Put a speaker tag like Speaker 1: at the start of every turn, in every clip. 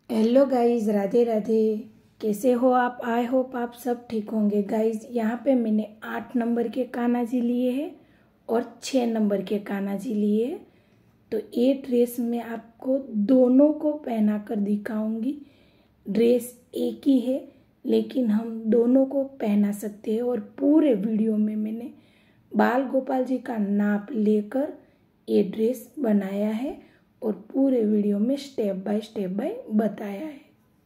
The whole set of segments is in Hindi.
Speaker 1: Hello guys, Radhe Radhe. कैसे हो आप? आई होप आप सब ठीक होंगे। गाइस, यहाँ पे मैंने 8 नंबर के कान्हा जी लिए हैं और 6 नंबर के कान्हा जी लिए हैं। तो ये ड्रेस मैं आपको दोनों को पहना कर दिखाऊंगी। ड्रेस एक ही है लेकिन हम दोनों को पहना सकते हैं। और पूरे वीडियो में मैंने बाल गोपाल जी का नाप लेकर ये ड्रेस बनाया है और पूरे वीडियो में स्टेप बाय बताया है।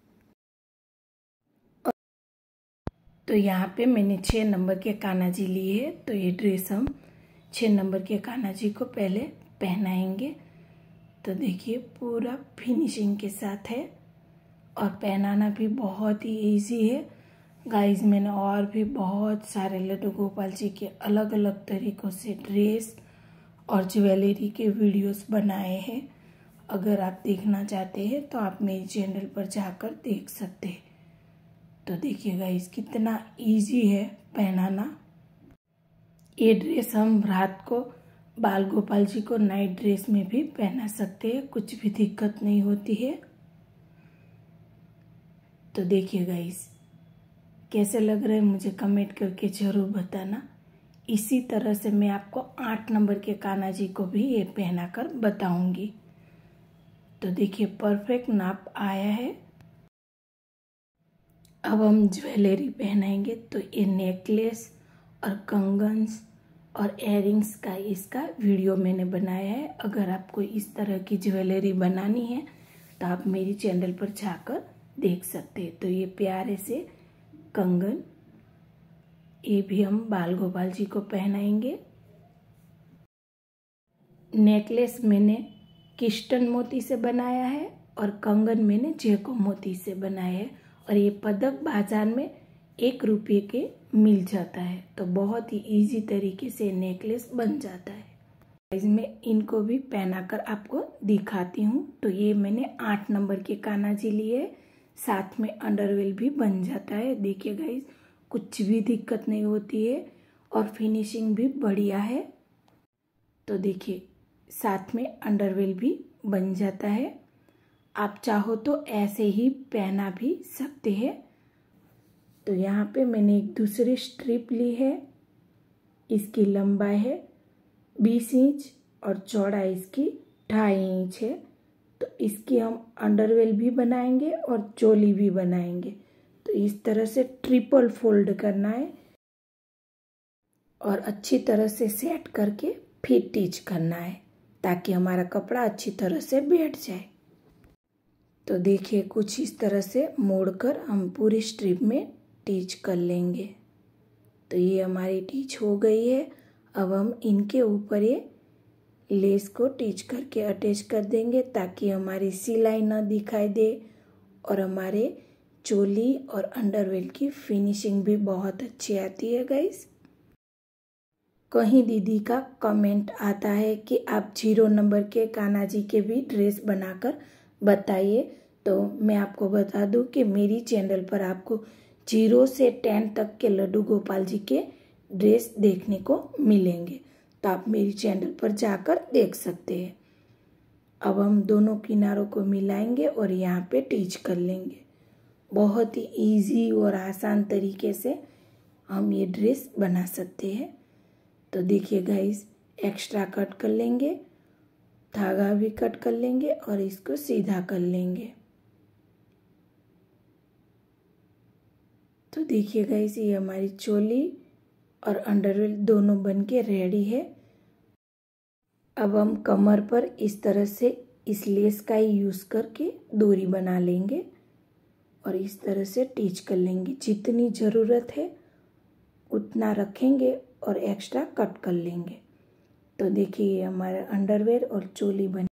Speaker 1: तो यहाँ पे मैंने 6 नंबर के कान्हा जी लिए हैं। तो ये ड्रेस हम 6 नंबर के कान्हा जी को पहले पहनाएंगे। तो देखिए, पूरा फिनिशिंग के साथ है और पहनाना भी बहुत ही इजी है। गाइस, मैंने और भी बहुत सारे लड्डू गोपाल जी के अलग अलग तरीक़ों से ड्रेस और ज्वेलरी के वीडियोस बनाए हैं। अगर आप देखना चाहते हैं तो आप मेरे चैनल पर जाकर देख सकते हैं। तो देखिए गाइस, कितना इजी है पहनाना। ये ड्रेस हम रात को बाल गोपाल जी को नाइट ड्रेस में भी पहना सकते हैं, कुछ भी दिक्कत नहीं होती है। तो देखिए गाइस, कैसे लग रहा है मुझे कमेंट करके ज़रूर बताना। इसी तरह से मैं आपको 8 नंबर के कान्हा जी को भी ये पहना कर बताऊंगी। तो देखिए, परफेक्ट नाप आया है। अब हम ज्वेलरी पहनाएंगे। तो ये नेकलेस और कंगन्स और इयररिंग्स का इसका वीडियो मैंने बनाया है। अगर आपको इस तरह की ज्वेलरी बनानी है तो आप मेरी चैनल पर जाकर देख सकते हैं। तो ये प्यारे से कंगन, ये भी हम बाल गोपाल जी को पहनाएंगे। नेकलेस मैंने किस्टन मोती से बनाया है और कंगन मैंने जैको मोती से बनाया है। और ये पदक बाजार में 1 रुपये के मिल जाता है। तो बहुत ही इजी तरीके से नेकलेस बन जाता है। इसमें इनको भी पहना कर आपको दिखाती हूँ। तो ये मैंने 8 नंबर के कान्हा जी लिए, साथ में अंडरवेल भी बन जाता है। देखिए गाइस, कुछ भी दिक्कत नहीं होती है और फिनिशिंग भी बढ़िया है। तो देखिए, साथ में अंडरवेल भी बन जाता है। आप चाहो तो ऐसे ही पहना भी सकते हैं। तो यहाँ पे मैंने एक दूसरी स्ट्रिप ली है। इसकी लंबाई है 20 इंच और चौड़ाई इसकी 2.5 इंच है। तो इसकी हम अंडरवेल भी बनाएंगे और चोली भी बनाएंगे। तो इस तरह से ट्रिपल फोल्ड करना है और अच्छी तरह से सेट करके फिर टिच करना है ताकि हमारा कपड़ा अच्छी तरह से बैठ जाए। तो देखिए, कुछ इस तरह से मोड़कर हम पूरी स्ट्रिप में टिच कर लेंगे। तो ये हमारी टिच हो गई है। अब हम इनके ऊपर ये लेस को टिच करके अटैच कर देंगे ताकि हमारी सिलाई ना दिखाई दे और हमारे चोली और अंडरवेल की फिनिशिंग भी बहुत अच्छी आती है गाइस। कहीं दीदी का कमेंट आता है कि आप 0 नंबर के कान्हा जी के भी ड्रेस बनाकर बताइए। तो मैं आपको बता दूं कि मेरी चैनल पर आपको 0 से 10 तक के लड्डू गोपाल जी के ड्रेस देखने को मिलेंगे। तो आप मेरी चैनल पर जाकर देख सकते हैं। अब हम दोनों किनारों को मिलाएंगे और यहाँ पे टिच कर लेंगे। बहुत ही इजी और आसान तरीके से हम ये ड्रेस बना सकते हैं। तो देखिए गाइस, एक्स्ट्रा कट कर लेंगे, धागा भी कट कर लेंगे और इसको सीधा कर लेंगे। तो देखिए गाइस, ये हमारी चोली और अंडरवेल दोनों बनके रेडी है। अब हम कमर पर इस तरह से इस लेस का ही यूज़ करके डोरी बना लेंगे और इस तरह से टिच कर लेंगे। जितनी ज़रूरत है उतना रखेंगे और एक्स्ट्रा कट कर लेंगे। तो देखिए, हमारा अंडरवेयर और चोली बन